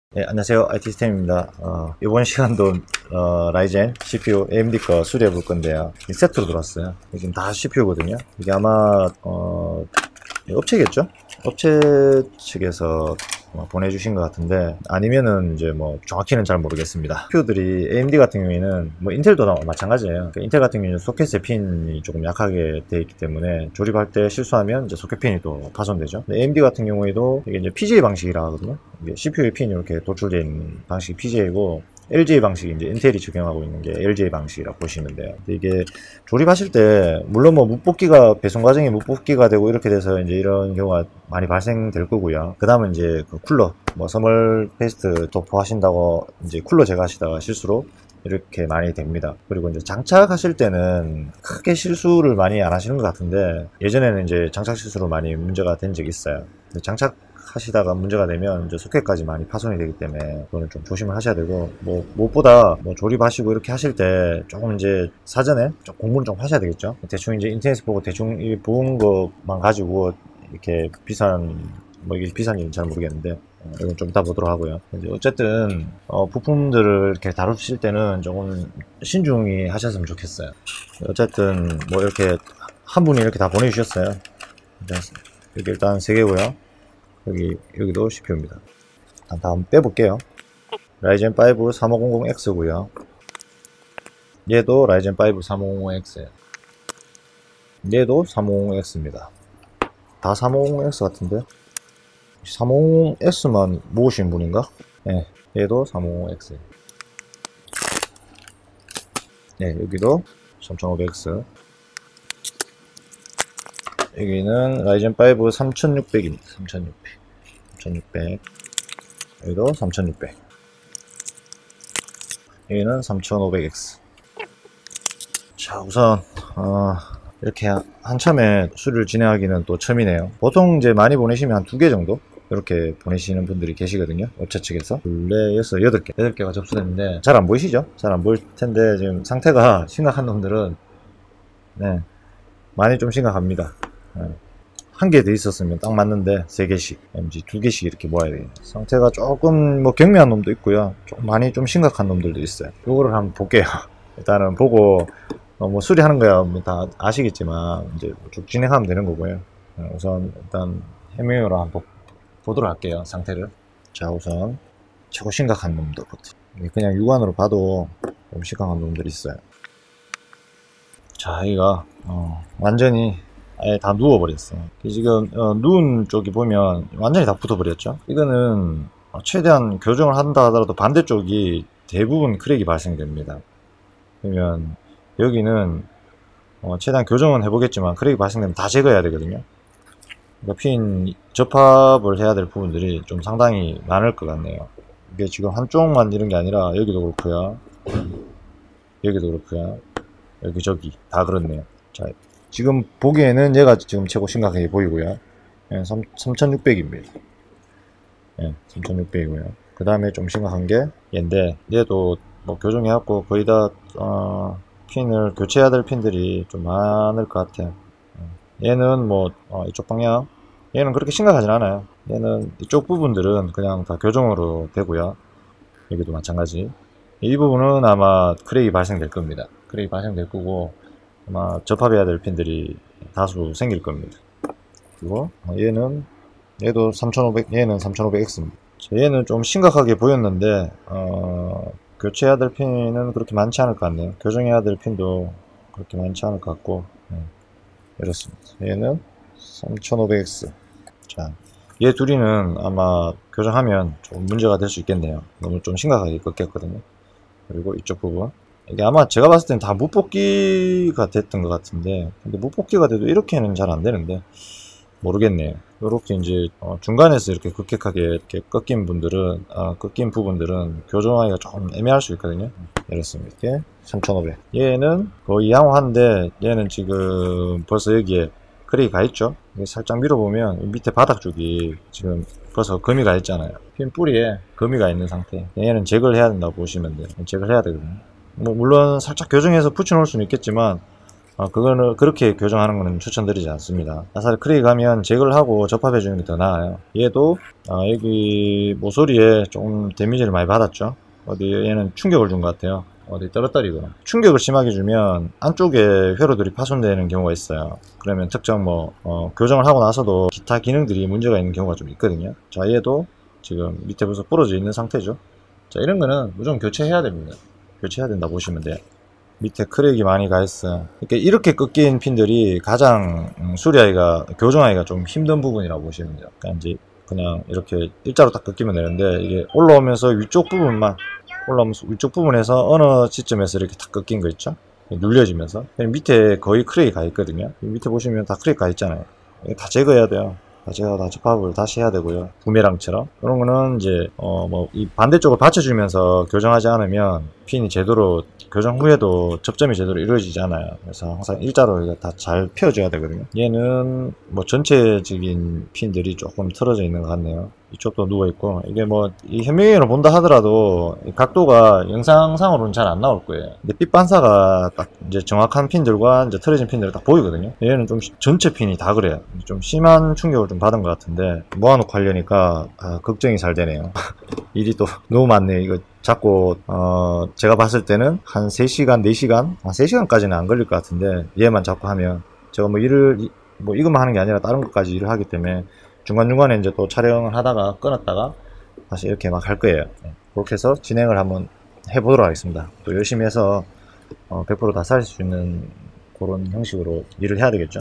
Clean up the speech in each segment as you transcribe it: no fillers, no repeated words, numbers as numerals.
네, 안녕하세요. IT스템입니다. 이번 시간도 라이젠 CPU AMD 거 수리해 볼 건데요. 이 세트로 들어왔어요. 지금 다 CPU거든요. 이게 아마 업체겠죠? 업체 측에서 보내주신 것 같은데, 아니면은 이제 뭐 정확히는 잘 모르겠습니다. CPU들이 AMD 같은 경우에는 뭐 인텔도 마찬가지예요. 그러니까 인텔 같은 경우에는 소켓의 핀이 조금 약하게 되어 있기 때문에 조립할 때 실수하면 이제 소켓 핀이 또 파손되죠. AMD 같은 경우에도 이게 이제 PGA 방식이라 하거든요. 이게 CPU 핀이 이렇게 도출되어 있는 방식이 PGA고, LGA 방식이 이제 인텔이 적용하고 있는 게 LGA 방식이라고 보시면 돼요. 근데 이게 조립하실 때 물론 뭐 묻뽑기가 배송 과정에 묻뽑기가 되고 이렇게 돼서 이제 이런 경우가 많이 발생될 거고요. 그 다음은 이제 그 쿨러 뭐 서멀 페이스트 도포하신다고 이제 쿨러 제거하시다가 실수로 이렇게 많이 됩니다. 그리고 이제 장착하실 때는 크게 실수를 많이 안 하시는 것 같은데, 예전에는 이제 장착 실수로 많이 문제가 된 적이 있어요. 장착하시다가 문제가 되면 이제 소켓까지 많이 파손이 되기 때문에 그거는 좀 조심을 하셔야 되고, 뭐 무엇보다 뭐 조립하시고 이렇게 하실 때 조금 이제 사전에 좀 공부를 좀 하셔야 되겠죠. 대충 이제 인터넷 보고 대충 이 부은 것만 가지고 이렇게 뭐 이게 비싼지는 잘 모르겠는데, 이건 좀 이따 보도록 하고요. 이제 어쨌든 부품들을 이렇게 다루실 때는 조금 신중히 하셨으면 좋겠어요. 어쨌든 뭐 이렇게 한 분이 이렇게 다 보내주셨어요. 여기 일단 3개고요. 여기도 CPU입니다. 다음 빼볼게요. 라이젠 5 3500X고요. 얘도 라이젠 5 3500X예요. 얘도 3500X입니다. 다 3500X 같은데? 3500S만 모으신 분인가? 네, 얘도 3500X. 네, 여기도 3500X. 여기는 라이젠 5 3600입니다. 3600. 여기도 3600. 여기는 3500X. 자, 우선 이렇게 한참에 수리를 진행하기는 또 처음이네요. 보통 이제 많이 보내시면 한 2개 정도 이렇게 보내시는 분들이 계시거든요. 업체 측에서 4, 6, 8개가 접수됐는데 잘 안 보이시죠? 잘 안 보일 텐데 지금 상태가 심각한 놈들은 네, 많이 좀 심각합니다. 네. 한 개 더 있었으면 딱 맞는데 3개씩, MG 2개씩 이렇게 모아야 돼요. 상태가 조금 뭐 경미한 놈도 있고요. 좀 많이 좀 심각한 놈들도 있어요. 요거를 한번 볼게요. 일단은 보고 뭐 수리하는 거야 뭐 다 아시겠지만 이제 쭉 진행하면 되는 거고요. 우선 일단 해명으로 한번 보도록 할게요, 상태를. 자, 우선 최고 심각한 놈들부터. 그냥 육안으로 봐도 좀 심각한 놈들이 있어요. 자, 여기가 완전히 아예 다 누워버렸어요. 지금 누운 쪽이 보면 완전히 다 붙어버렸죠. 이거는 최대한 교정을 한다 하더라도 반대쪽이 대부분 크랙이 발생됩니다. 그러면 여기는 최대한 교정은 해보겠지만 크랙이 발생되면 다 제거해야 되거든요. 그러니까 핀 접합을 해야 될 부분들이 좀 상당히 많을 것 같네요. 이게 지금 한쪽만 이런 게 아니라 여기도 그렇고요, 여기도 그렇고요, 여기저기 다 그렇네요. 자, 지금 보기에는 얘가 지금 최고 심각하게 보이고요. 3600입니다. 3600이고요. 그 다음에 좀 심각한 게 얘인데, 얘도 뭐 교정해갖고 거의 다 핀을 교체해야 될 핀들이 좀 많을 것 같아요. 얘는 뭐 이쪽 방향, 얘는 그렇게 심각하진 않아요. 얘는 이쪽 부분들은 그냥 다 교정으로 되고요. 여기도 마찬가지. 이 부분은 아마 크랙이 발생될 겁니다. 크랙이 발생될 거고 아마 접합해야 될 핀들이 다수 생길 겁니다. 그리고 얘도 3500, 얘는 3500X입니다. 얘는 좀 심각하게 보였는데 교체해야 될 핀은 그렇게 많지 않을 것 같네요. 교정해야 될 핀도 그렇게 많지 않을 것 같고, 이렇습니다. 얘는 3500X. 자, 얘 둘이는 아마 교정하면 좀 문제가 될 수 있겠네요. 너무 좀 심각하게 꺾였거든요. 그리고 이쪽 부분, 이게 아마 제가 봤을 때는 다 무뽑기가 됐던 것 같은데, 근데 무뽑기가 돼도 이렇게는 잘 안 되는데 모르겠네요. 이렇게 이제 중간에서 이렇게 급격하게 이렇게 꺾인 분들은 꺾인 부분들은 교정하기가 조금 애매할 수 있거든요. 이렇습니다. 이게 3500. 얘는 거의 양호한데 얘는 지금 벌써 여기에 크랙이 가 있죠. 살짝 밀어보면 밑에 바닥 쪽이 지금 벌써 금이 가 있잖아요. 핀 뿌리에 금이 가 있는 상태. 얘는 제거를 해야 된다고 보시면 돼요. 제거를 해야 되거든요. 뭐 물론 살짝 교정해서 붙여 놓을 수는 있겠지만 그거는 그렇게 교정하는 거는 추천드리지 않습니다. 아사리 크레이 가면 제거를 하고 접합해 주는 게 더 나아요. 얘도 여기 모서리에 좀 데미지를 많이 받았죠. 어디 얘는 충격을 준 것 같아요. 어디 떨어뜨리고 충격을 심하게 주면 안쪽에 회로들이 파손되는 경우가 있어요. 그러면 특정 교정을 하고 나서도 기타 기능들이 문제가 있는 경우가 좀 있거든요. 자, 얘도 지금 밑에 벌써 부러져 있는 상태죠. 자, 이런 거는 무조건 교체해야 됩니다. 교체해야 된다 보시면 돼요. 밑에 크랙이 많이 가 있어요. 이렇게 꺾인 핀들이 가장 수리하기가, 교정하기가 좀 힘든 부분이라고 보시면 돼요. 그러니까 이제 그냥 이렇게 일자로 딱 꺾이면 되는데, 이게 올라오면서 위쪽 부분에서 어느 지점에서 이렇게 딱 꺾인 거 있죠? 눌려지면서 밑에 거의 크랙이 가 있거든요. 밑에 보시면 다 크랙 가 있잖아요. 이거 다 제거해야 돼요. 다 제거, 다 접합을 다시 해야 되고요. 부메랑처럼. 이런 거는 이제 이 반대쪽을 받쳐주면서 교정하지 않으면 핀이 제대로, 교정 후에도 접점이 제대로 이루어지지 않아요. 그래서 항상 일자로 다 잘 펴줘야 되거든요. 얘는 전체적인 핀들이 조금 틀어져 있는 것 같네요. 이쪽도 누워있고, 이게 이 현미경으로 본다 하더라도 이 각도가 영상상으로는 잘 안 나올 거예요. 근데 빛 반사가 딱 이제 정확한 핀들과 이제 틀어진 핀들이 딱 보이거든요. 얘는 좀 전체 핀이 다 그래요. 좀 심한 충격을 좀 받은 것 같은데, 모아놓고 하려니까 걱정이 잘 되네요. 일이 또 너무 많네요. 이거 자꾸 제가 봤을 때는 한 3시간, 4시간? 3시간까지는 안 걸릴 것 같은데, 얘만 자꾸 하면 제가 이것만 하는 게 아니라 다른 것까지 일을 하기 때문에 중간중간에 이제 또 촬영을 하다가 끊었다가 다시 이렇게 막 할 거예요. 그렇게 해서 진행을 한번 해보도록 하겠습니다. 또 열심히 해서 100% 다 살 수 있는 그런 형식으로 일을 해야 되겠죠.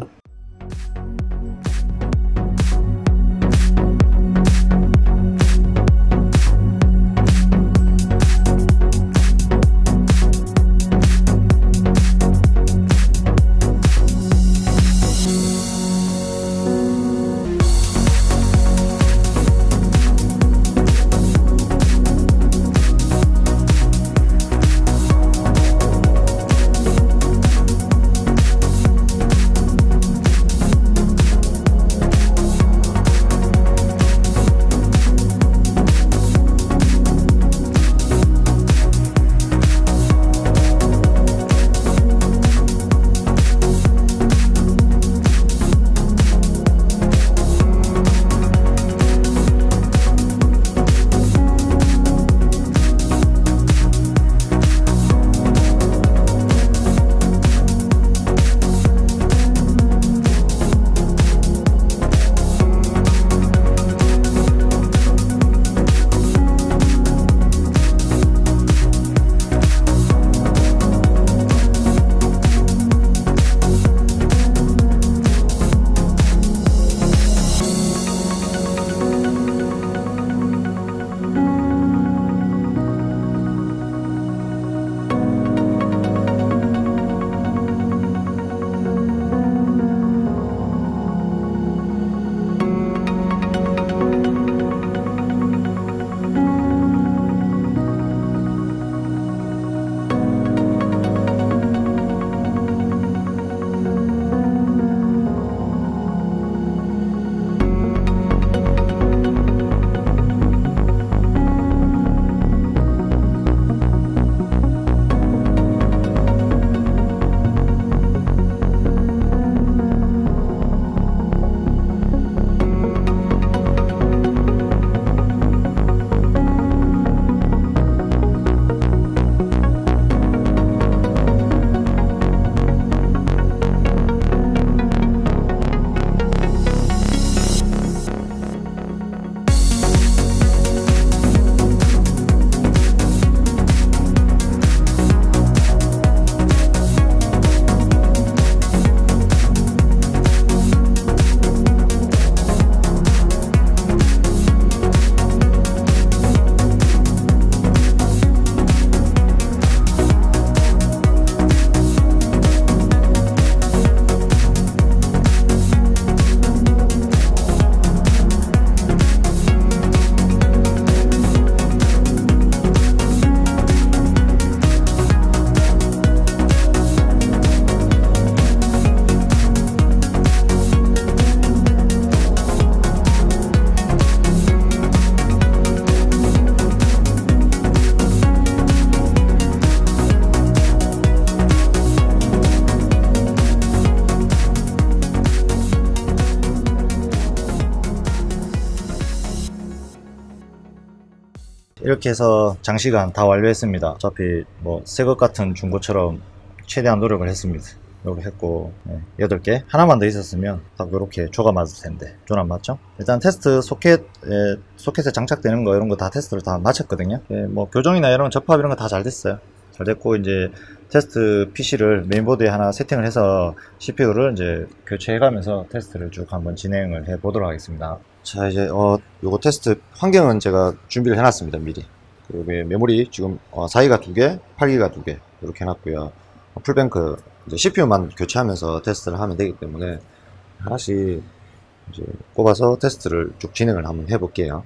이렇게 해서 장시간 다 완료했습니다. 어차피 뭐 새 것 같은 중고처럼 최대한 노력을 했습니다. 이렇게 했고, 8개 하나만 더 있었으면 딱 이렇게 조가 맞을 텐데 조는 안 맞죠? 일단 테스트 소켓에 장착되는 거 이런 거 다 테스트를 다 마쳤거든요. 뭐 교정이나 이런 접합 이런 거 다 잘 됐어요. 잘 됐고, 이제 테스트 PC를 메인보드에 하나 세팅을 해서 CPU를 이제 교체해가면서 테스트를 쭉 한번 진행을 해 보도록 하겠습니다. 자, 이제 요거 테스트 환경은 제가 준비를 해놨습니다. 미리. 그리고 메모리 지금 4기가 2개, 8기가 2개 이렇게 해놨고요. 풀뱅크 이제 CPU만 교체하면서 테스트를 하면 되기 때문에 하나씩 이제 꼽아서 테스트를 쭉 진행을 한번 해볼게요.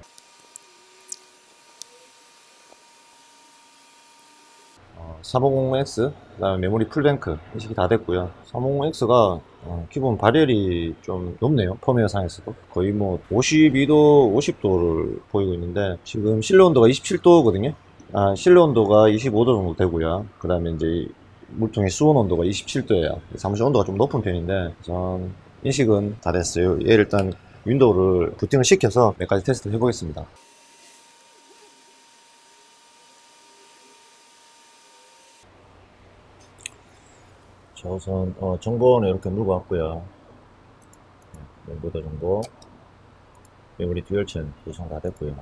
350X, 그 다음에 메모리 풀뱅크 인식이 다 됐고요. 350X가 기본 발열이 좀 높네요. 펌웨어 상에서도 거의 뭐 52도, 50도를 보이고 있는데 지금 실내 온도가 27도거든요. 실내 온도가 25도 정도 되고요. 그 다음에 이제 물통의 수온 온도가 27도예요. 사무실 온도가 좀 높은 편인데 우선 인식은 다 됐어요. 얘를 일단 윈도우를 부팅을 시켜서 몇 가지 테스트를 해보겠습니다. 자, 우선 정보는 이렇게 물고 왔고요. 모두 정보, 메모리 듀얼층 구성 다 됐고요.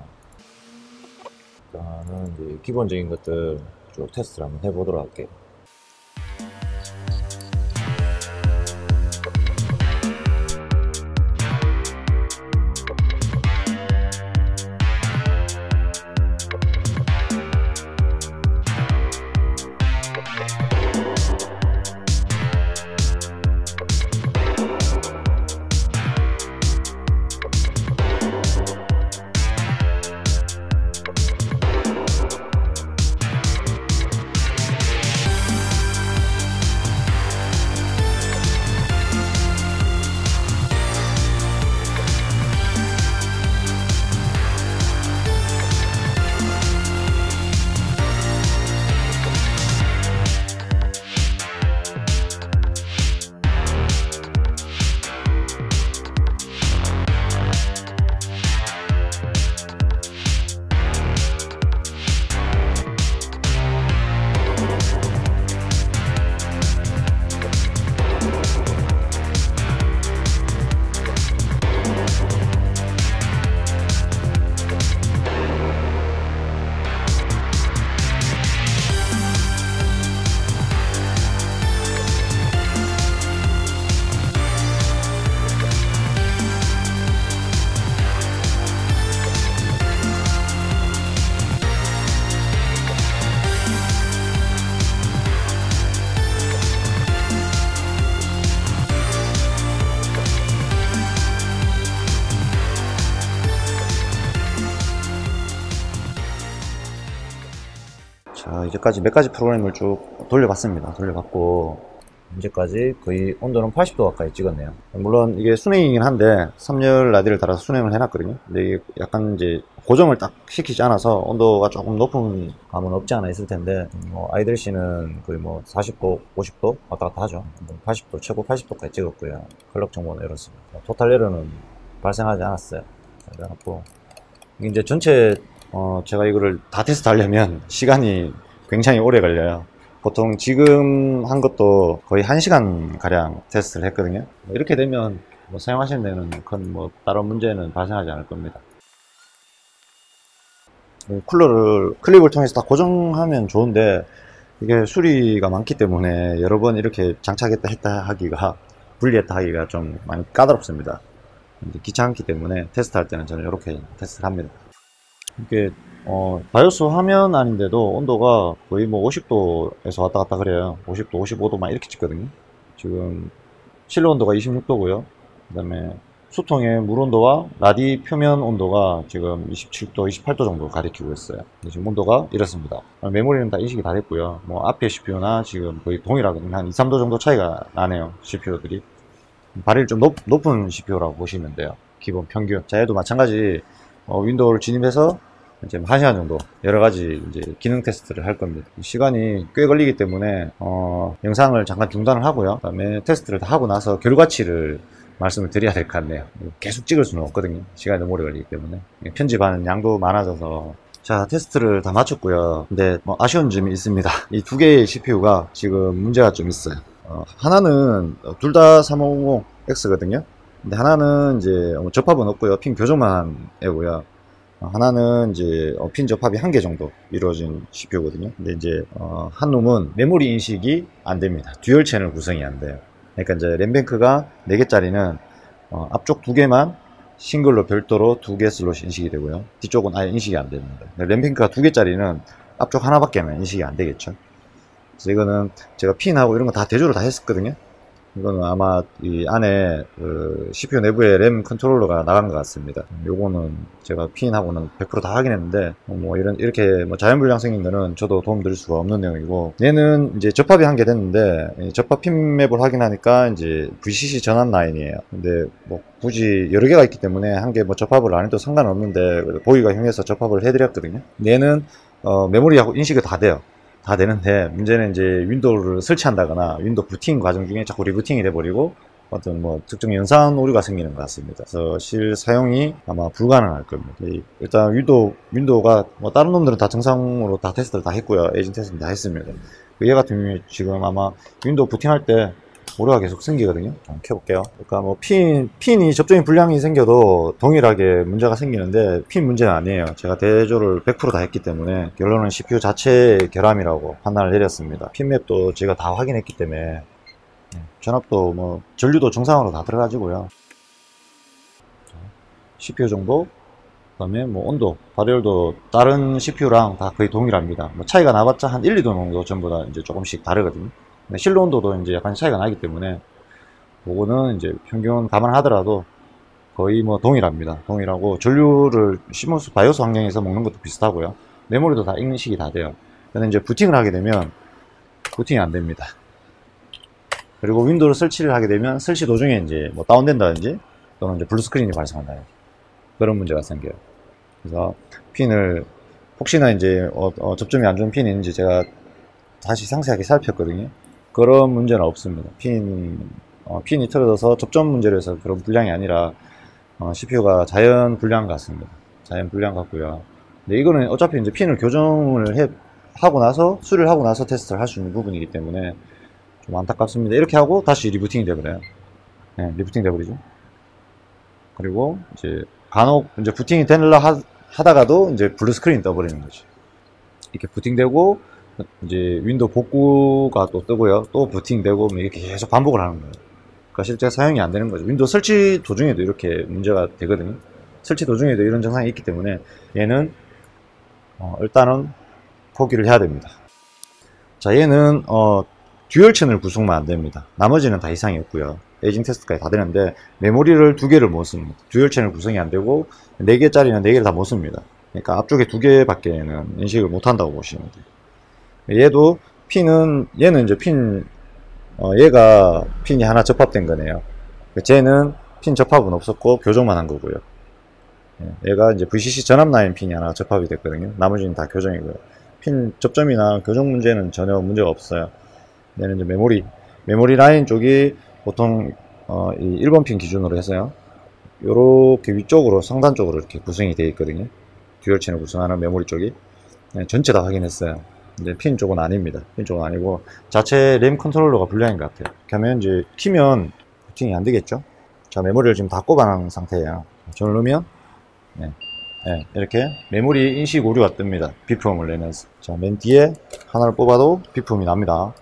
일단은 이제 기본적인 것들 쭉 테스트를 한번 해보도록 할게요. 자, 이제까지 몇 가지 프로그램을 쭉 돌려봤습니다. 돌려봤고 이제까지 거의 온도는 80도 가까이 찍었네요. 물론 이게 순행이긴 한데 3열 라디를 달아서 순행을 해놨거든요. 근데 이게 약간 이제 고정을 딱 시키지 않아서 온도가 조금 높은 감은 없지 않아 있을 텐데 아이들 씨는 거의 뭐 40도, 50도 왔다 갔다 하죠. 80도, 최고 80도까지 찍었고요. 클럭 정보는 이렇습니다. 토탈 에러는 발생하지 않았어요. 그래갖고 이제 전체 제가 이거를 다 테스트 하려면 시간이 굉장히 오래 걸려요. 보통 지금 한 것도 거의 1시간 가량 테스트를 했거든요. 이렇게 되면 사용하시는 데는 큰 다른 문제는 발생하지 않을 겁니다. 쿨러를 클립을 통해서 다 고정하면 좋은데 이게 수리가 많기 때문에 여러 번 이렇게 장착했다 했다 하기가 분리했다 하기가 좀 많이 까다롭습니다. 귀찮기 때문에 테스트할 때는 저는 이렇게 테스트를 합니다. 이게 바이오스 화면 아닌데도 온도가 거의 50도에서 왔다 갔다 그래요. 50도, 55도 막 이렇게 찍거든요. 지금 실내 온도가 26도고요. 그 다음에 수통의 물 온도와 라디 표면 온도가 지금 27도, 28도 정도 가리키고 있어요. 지금 온도가 이렇습니다. 메모리는 다 인식이 다 됐고요. 앞에 CPU나 지금 거의 동일하거든요. 한 2, 3도 정도 차이가 나네요. CPU들이. 발열이 좀 높은 CPU라고 보시면 돼요. 기본 평균. 자, 얘도 마찬가지 윈도우를 진입해서 이제 1시간 정도 여러가지 이제 기능 테스트를 할 겁니다. 시간이 꽤 걸리기 때문에 영상을 잠깐 중단을 하고요. 그 다음에 테스트를 다 하고 나서 결과치를 말씀을 드려야 될 것 같네요. 계속 찍을 수는 없거든요. 시간이 너무 오래 걸리기 때문에 편집하는 양도 많아져서 자, 테스트를 다 마쳤고요. 근데 뭐 아쉬운 점이 있습니다. 이 두 개의 CPU가 지금 문제가 좀 있어요. 하나는 둘 다 3050X거든요. 근데 하나는 이제 접합은 없고요. 핀 교정만 한 애고요. 하나는 이제 핀 접합이 1개 정도 이루어진 CPU거든요. 근데 이제 한 놈은 메모리 인식이 안 됩니다. 듀얼 채널 구성이 안 돼요. 그러니까 이제 램뱅크가 4개짜리는 앞쪽 2개만 싱글로 별도로 2개 슬롯이 인식이 되고요. 뒤쪽은 아예 인식이 안 됩니다. 램뱅크가 2개짜리는 앞쪽 하나밖에는 인식이 안 되겠죠. 그래서 이거는 제가 핀하고 이런 거 다 대조를 다 했었거든요. 이거는 아마 이 안에 CPU 내부에 램 컨트롤러가 나간 것 같습니다. 요거는 제가 핀하고는 100% 다 확인했는데 뭐 이렇게 뭐 자연 불량 생긴 거는 저도 도움 드릴 수가 없는 내용이고, 얘는 이제 접합이 1개 됐는데 접합 핀 맵을 확인하니까 이제 VCC 전환 라인이에요. 근데 뭐 굳이 여러 개가 있기 때문에 1개 뭐 접합을 안 해도 상관없는데 보기가 흉해서 접합을 해드렸거든요. 얘는 메모리하고 인식이 다 돼요. 다 되는데 문제는 이제 윈도우를 설치한다거나 윈도우 부팅 과정 중에 자꾸 리부팅이 돼버리고 어떤 뭐 특정 연산 오류가 생기는 것 같습니다. 그래서 실 사용이 아마 불가능할 겁니다. 일단 윈도우가 뭐 다른 놈들은 다 정상으로 다 테스트를 다 했고요. 에이징 테스트는 다 했습니다. 얘 같은 경우에 지금 아마 윈도우 부팅할 때 오류가 계속 생기거든요. 한번 켜볼게요. 그러니까 뭐 핀이 접종이 불량이 생겨도 동일하게 문제가 생기는데 핀 문제는 아니에요. 제가 대조를 100% 다 했기 때문에 결론은 CPU 자체의 결함이라고 판단을 내렸습니다. 핀맵도 제가 다 확인했기 때문에 전압도 뭐 전류도 정상으로 다 들어가지고요. CPU 정보, 그다음에 뭐 온도, 발열도 다른 CPU랑 다 거의 동일합니다. 뭐 차이가 나봤자 한 1, 2도 정도 전부 다 이제 조금씩 다르거든요. 실로 온도도 이제 약간 차이가 나기 때문에 그거는 이제 평균 감안하더라도 거의 뭐 동일합니다. 동일하고 전류를 시모스 바이오스 환경에서 먹는 것도 비슷하고요. 메모리도 다 인식이 다 돼요. 근데 이제 부팅을 하게 되면 부팅이 안 됩니다. 그리고 윈도우를 설치를 하게 되면 설치 도중에 이제 뭐 다운된다든지 또는 이제 블루스크린이 발생한다, 그런 문제가 생겨요. 그래서 핀을 혹시나 이제 접점이 안 좋은 핀이 있는지 제가 다시 상세하게 살폈거든요. 그런 문제는 없습니다. 핀이 틀어져서 접점 문제로 해서 그런 불량이 아니라 CPU가 자연 불량 같습니다. 자연 불량 같고요. 근데 이거는 어차피 이제 핀을 교정을 하고 나서 수리를 하고 나서 테스트를 할 수 있는 부분이기 때문에 좀 안타깝습니다. 이렇게 하고 다시 리부팅이 돼버려요. 네, 리부팅 돼버리죠. 그리고 이제 간혹 이제 부팅이 되려 하다가도 이제 블루 스크린이 떠버리는 거죠. 이렇게 부팅되고 이제 윈도우 복구가 또 뜨고요. 또 부팅되고 이렇게 계속 반복을 하는 거예요. 그러니까 실제 사용이 안 되는 거죠. 윈도우 설치 도중에도 이렇게 문제가 되거든요. 설치 도중에도 이런 증상이 있기 때문에 얘는 일단은 포기를 해야 됩니다. 자, 얘는 듀얼 채널 구성만 안 됩니다. 나머지는 다 이상이 없고요. 에이징 테스트까지 다 되는데 메모리를 2개를 못 씁니다. 듀얼 채널 구성이 안 되고 4개짜리는 4개를 다 못 씁니다. 그러니까 앞쪽에 2개밖에는 인식을 못 한다고 보시면 돼요. 얘도 얘는 이제 얘가 핀이 하나 접합된 거네요. 쟤는 핀 접합은 없었고 교정만 한 거고요. 얘가 이제 VCC 전압 라인 핀이 하나 접합이 됐거든요. 나머지는 다 교정이고요. 핀 접점이나 교정 문제는 전혀 문제가 없어요. 얘는 이제 메모리 라인 쪽이 보통 이 1번 핀 기준으로 해서요. 요렇게 위쪽으로 상단 쪽으로 이렇게 구성이 되어 있거든요. 듀얼 채널 구성하는 메모리 쪽이. 전체 다 확인했어요. 근데 핀 쪽은 아닙니다. 핀 쪽은 아니고 자체 램 컨트롤러가 불량인 것 같아요. 그러면 이제 키면 부팅이 안 되겠죠. 자, 메모리를 지금 다 꼽아놓은 상태예요. 전을 넣으면 이렇게 메모리 인식 오류가 뜹니다. 비품을 내면서. 자, 맨 뒤에 하나를 뽑아도 비품이 납니다.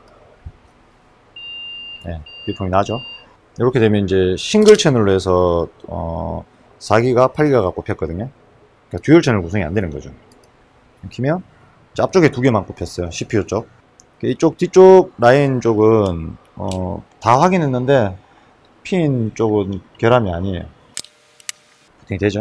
비품이 나죠. 이렇게 되면 이제 싱글 채널로 해서 4기가 8기가가 꼽혔거든요. 그러니까 듀얼 채널 구성이 안 되는 거죠. 키면 앞쪽에 2개만 꼽혔어요. CPU 쪽. 이쪽 뒤쪽 라인 쪽은 다 확인했는데 핀 쪽은 결함이 아니에요. 부팅이 되죠.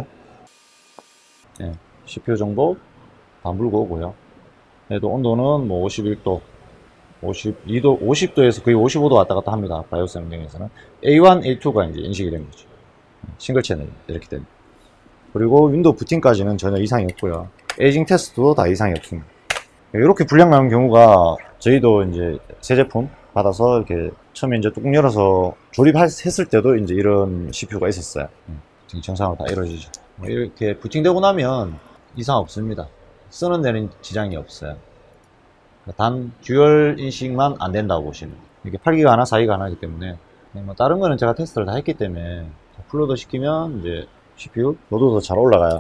CPU 정보 다 물고 오고요. 얘도 온도는 뭐 51도, 52도, 50도에서 거의 55도 왔다 갔다 합니다. 바이오스 환경에서는 A1, A2가 이제 인식이 된 거죠. 싱글 채널 이렇게 됩니다. 그리고 윈도우 부팅까지는 전혀 이상이 없고요. 에이징 테스트도 다 이상이 없습니다. 이렇게 불량 나는 경우가 저희도 이제 새 제품 받아서 이렇게 처음에 이제 뚜껑 열어서 조립했을 때도 이제 이런 CPU가 있었어요. 부팅 정상으로 다 이루어지죠. 이렇게 부팅되고 나면 이상 없습니다. 쓰는 데는 지장이 없어요. 단 듀얼 인식만 안 된다고 보시면 돼요. 이게 8기가 하나 4기가 하나이기 때문에 뭐 다른 거는 제가 테스트를 다 했기 때문에 플로더 시키면 이제 CPU 노드도 잘 올라가요.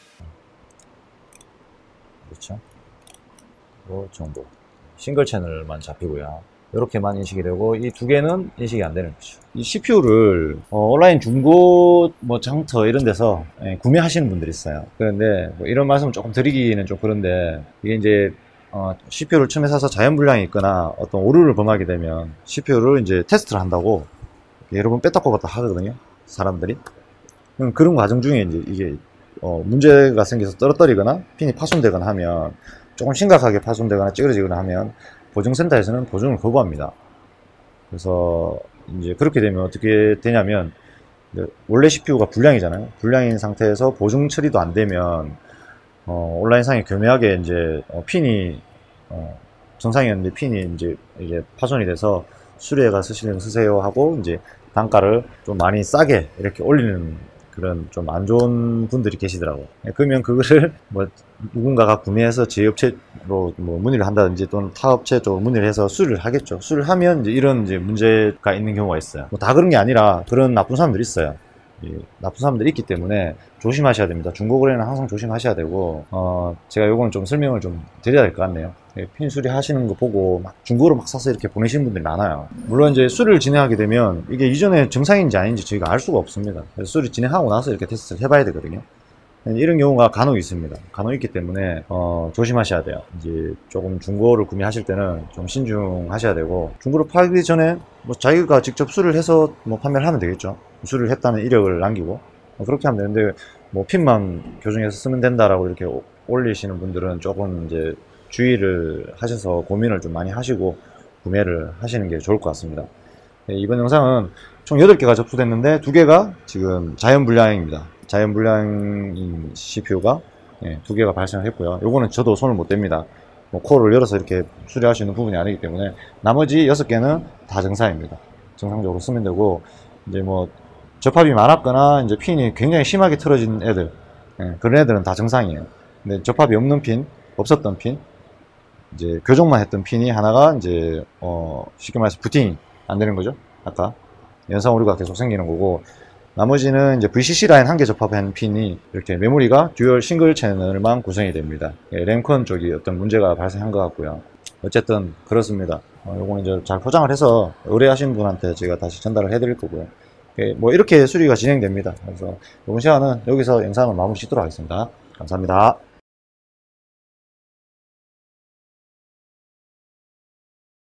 그렇죠. 그 정도. 싱글 채널만 잡히고요. 이렇게만 인식이 되고 이 두 개는 인식이 안 되는 거죠. 이 CPU를 온라인 중고 뭐 장터 이런 데서 구매하시는 분들이 있어요. 그런데 뭐 이런 말씀을 조금 드리기는 좀 그런데 이게 이제 CPU를 처음에 사서 자연 불량이 있거나 어떤 오류를 범하게 되면 CPU를 이제 테스트를 한다고 여러 번 뺐다 꼽았다 하거든요. 사람들이. 그런 과정 중에 이제 이게 문제가 생겨서 떨어뜨리거나 핀이 파손되거나 하면 조금 심각하게 파손되거나 찌그러지거나 하면 보증센터에서는 보증을 거부합니다. 그래서 이제 그렇게 되면 어떻게 되냐면 원래 CPU가 불량이잖아요. 불량인 상태에서 보증 처리도 안 되면 온라인상에 교묘하게 이제 핀이 정상이었는데 핀이 이제 이게 파손이 돼서 수리해가 쓰시려면 쓰세요 하고 이제 단가를 좀 많이 싸게 이렇게 올리는 그런 좀 안 좋은 분들이 계시더라고요. 그러면 그거를 뭐 누군가가 구매해서 제 업체로 뭐 문의를 한다든지 또는 타 업체 쪽으로 문의를 해서 수리를 하겠죠. 수리를 하면 이제 이런 이제 문제가 있는 경우가 있어요. 뭐 다 그런 게 아니라 그런 나쁜 사람들이 있어요. 나쁜 사람들이 있기 때문에 조심하셔야 됩니다. 중고거래는 항상 조심하셔야 되고 제가 요거는 좀 설명을 좀 드려야 될 것 같네요. 핀 수리 하시는 거 보고 막 중고로 막 사서 이렇게 보내시는 분들이 많아요. 물론 이제 수리를 진행하게 되면 이게 이전에 정상인지 아닌지 저희가 알 수가 없습니다. 그래서 수리 진행하고 나서 이렇게 테스트를 해봐야 되거든요. 이런 경우가 간혹 있습니다. 간혹 있기 때문에 조심하셔야 돼요. 이제 조금 중고를 구매하실 때는 좀 신중하셔야 되고 중고를 팔기 전에 뭐 자기가 직접 수리를 해서 뭐 판매를 하면 되겠죠. 수리를 했다는 이력을 남기고 그렇게 하면 되는데 뭐 핀만 교정해서 쓰면 된다라고 이렇게 올리시는 분들은 조금 이제 주의를 하셔서 고민을 좀 많이 하시고 구매를 하시는 게 좋을 것 같습니다. 이번 영상은 총 8개가 접수됐는데 2개가 지금 자연 불량입니다. 자연 불량인 CPU가 2개가 발생을 했고요. 요거는 저도 손을 못 댑니다. 뭐 코어를 열어서 이렇게 수리할 수 있는 부분이 아니기 때문에 나머지 6개는 다 정상입니다. 정상적으로 쓰면 되고 이제 뭐 접합이 많았거나 이제 핀이 굉장히 심하게 틀어진 애들 그런 애들은 다 정상이에요. 근데 접합이 없는 핀, 없었던 핀, 이제 교정만 했던 핀이 하나가 이제 쉽게 말해서 부팅이 안 되는 거죠. 아까 연상 오류가 계속 생기는 거고 나머지는 이제 VCC 라인 한 개 접합한 핀이 이렇게 메모리가 듀얼 싱글 채널만 구성이 됩니다. 램컨 쪽이 어떤 문제가 발생한 것 같고요. 어쨌든 그렇습니다. 요거는 이제 잘 포장을 해서 의뢰하신 분한테 제가 다시 전달을 해드릴 거고요. 뭐 이렇게 수리가 진행됩니다. 그래서 이번 시간은 여기서 영상을 마무리 짓도록 하겠습니다. 감사합니다.